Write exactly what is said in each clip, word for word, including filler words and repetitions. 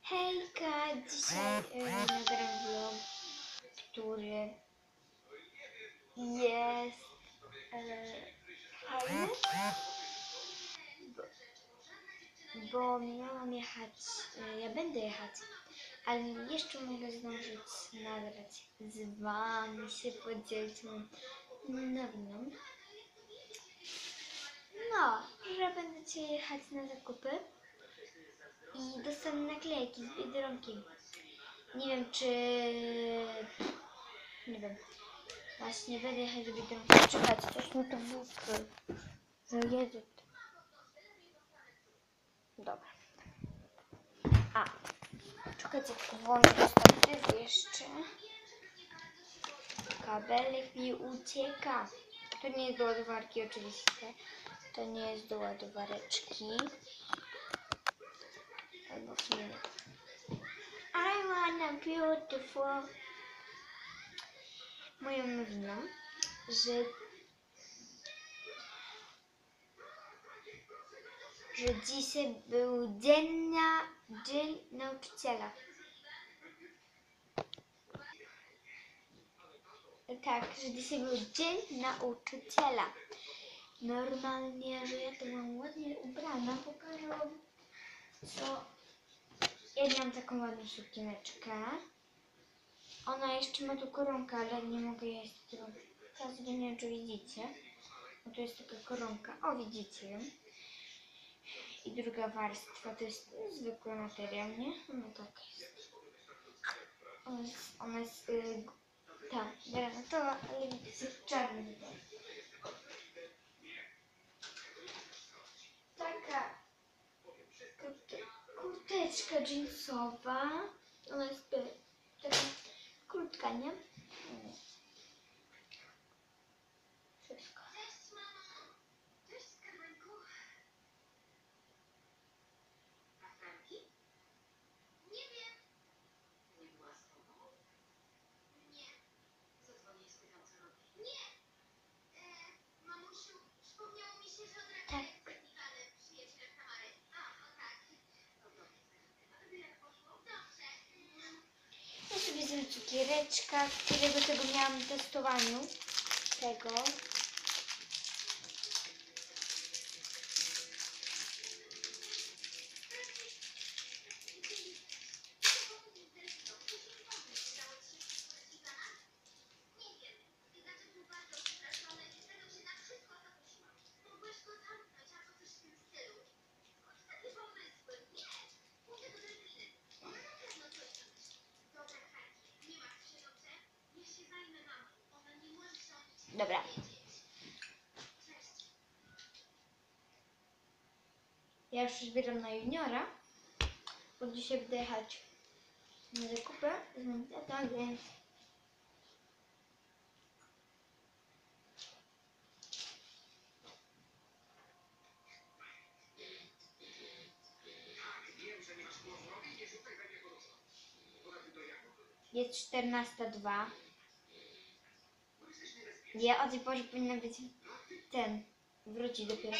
Hejka, dzisiaj y, nagram vlog, który jest y, fajny, bo, bo miałam jechać, y, ja będę jechać, ale jeszcze mogę zdążyć nagrać z wami, się podzielić moją nowiną. No, że będziecie jechać na zakupy i dostanę naklejki z Biedronki. Nie wiem czy... nie wiem. Właśnie będę jechać do Biedronki. Czekajcie, coś mi to wyskrył. No jedzie. Dobra. A. Czekajcie, włączę do statywu jeszcze. Kabelek mi ucieka. To nie jest do ładowarki oczywiście. To nie jest do ładowareczki. Albo film. I wanna beautiful. Moją nowiną, że że dzisiaj był dzień, na, dzień nauczyciela. Tak, że dzisiaj był dzień nauczyciela. Normalnie, że ja to mam ładnie ubrana, pokażę wam, co... Ja miałam taką ładną sukieneczkę. Ona jeszcze ma tu koronkę, ale nie mogę jeść tego. Teraz nie wiem, czy widzicie. No to jest taka koronka. O, widzicie ją. I druga warstwa to jest zwykły materiał, nie? No tak jest. Ona jest, ona jest yy, ta, granatowa, ale widzicie, czarny. Taka kurteczka jeansowa. Ona jest taka krótka, nie? Wszystko. Tak. Ja sobie wziąłem cukiereczka, którego tego miałam w testowaniu. Tego. Dobra. Ja już zbieram na juniora, bo dzisiaj będę jechać na zakupy z moim tatą, więc jest czternasta dwa. Ja o tej porze powinna być ten, wrócić dopiero.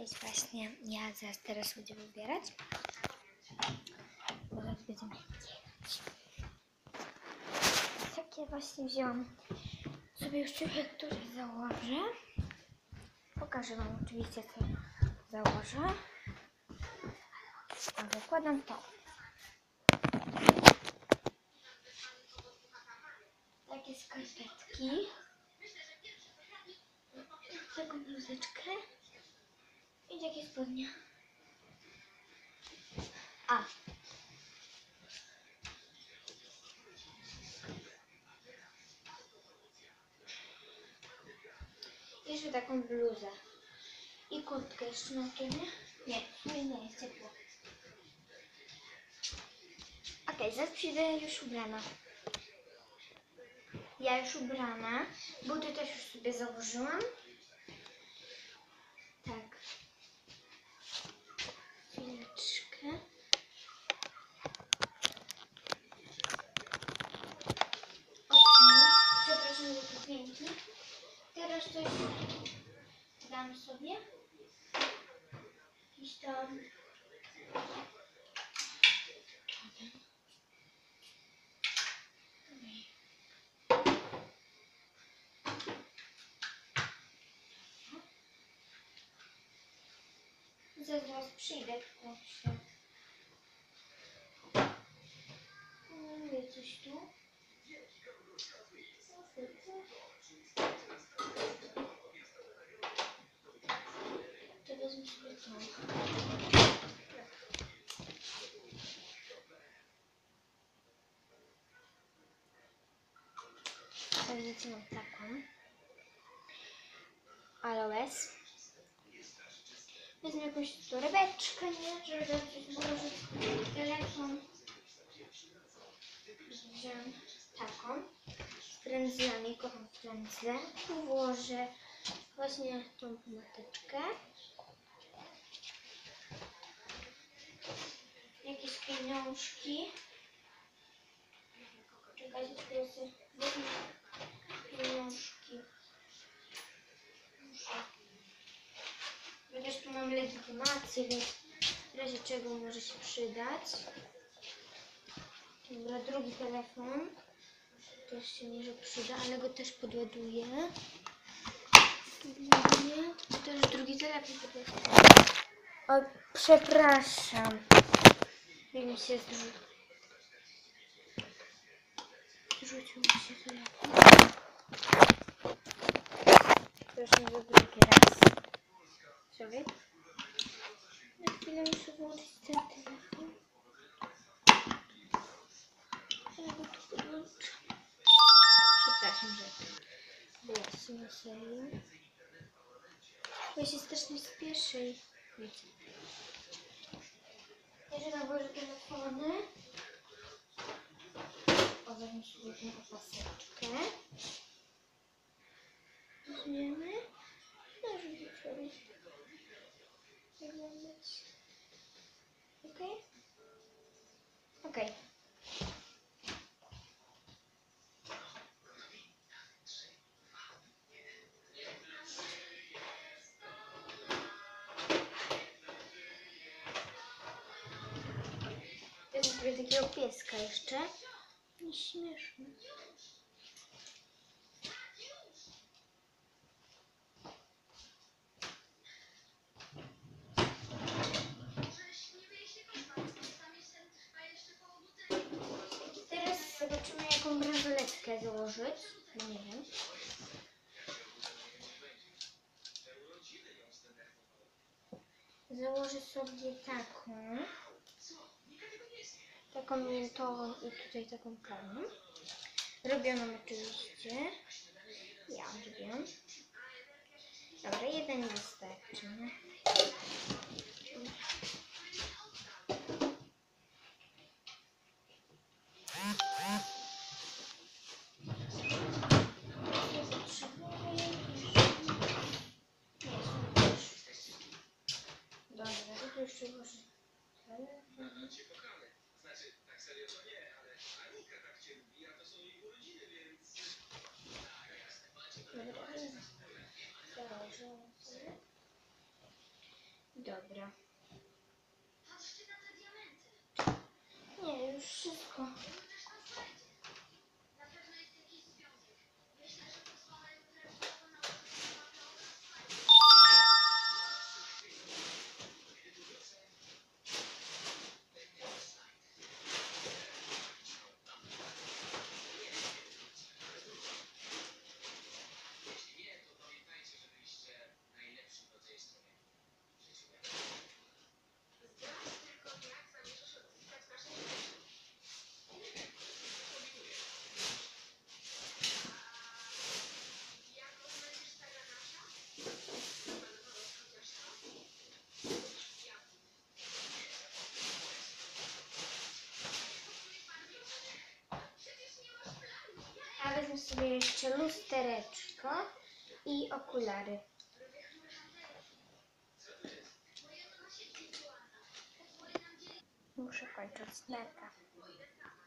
Więc właśnie ja zaraz teraz będę wybierać. Bo zaraz będziemy wybierać. Takie właśnie wzięłam sobie już ciuchy, które założę. Pokażę wam oczywiście, co założę. A zakładam to. Takie skarpetki. Taką bluzeczkę. I takie spodnie. A. Jeszcze taką bluzę. I kurtkę jeszcze na kiemie. Nie, nie, nie, jest ciepło. Okej, okay, zaraz przyjdę już ubrana. Ja już ubrana. Buty też już sobie założyłam. Tak. Chwileczkę. Okej. Przepraszam za te dźwięki. Teraz coś dam sobie. Jakiś tam... Zaraz przyjdę, tylko się... Mówię coś tu. To wezmę sobie to. Teraz mam taką. Aloes. Wezmę jakąś torebeczkę, nie? Żeby tam coś położyć. Telefon. Wziąłem taką. Z frędzlami. Kocham frędzle. Tu włożę właśnie tą mateczkę. Jakieś pieniążki. Czekajcie, które sobie wezmę pieniążki. Chociaż tu mam legitymację, więc w razie czego może się przydać. Dobra, drugi telefon. Też się może przyda, ale go też podładuję. Podładuję. To też drugi telefon podładuję. O, przepraszam. Mi się zrzucił. Zrzucił mi się telefon. Proszę za drugi raz. Sorry. Na chwilę muszę włączyć ten telefon. Ja go tu podłączę. Przepraszam, że było na serio. Bo się strasznie spieszy. Wiecie. Jeszcze nałożę telefony. O, weźmy sobie tę opaseczkę. Weźmiemy. No, żeby sobie wyglądać. Okej? Okej. Wezmę sobie takiego pieska jeszcze. Nieśmieszny. Teraz zobaczymy, jaką bransoletkę założyć. No nie wiem. Założę sobie taką. Taką miętową i tutaj taką czarną. Robioną oczywiście. Ja robię. Dobra, jeden nie wystarczy. Nie? Dobra, to jeszcze może. dobra. Nie, już wszystko. A wezmę sobie jeszcze lustereczko i okulary. Muszę kończyć snerka.